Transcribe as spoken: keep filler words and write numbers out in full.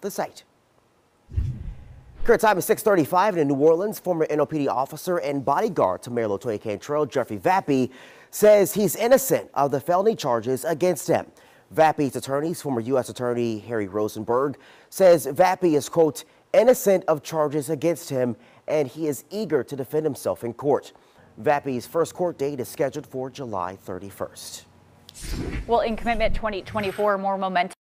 the site. Current time is six thirty-five, and in New Orleans, former N O P D officer and bodyguard to Mayor LaToya Cantrell, Jeffrey Vappie, says he's innocent of the felony charges against him. Vappie's attorneys, former U S Attorney Harry Rosenberg, says Vappie is, quote, innocent of charges against him, and he is eager to defend himself in court. Vappie's first court date is scheduled for July thirty-first. Well, in Commitment twenty twenty-four, more momentum.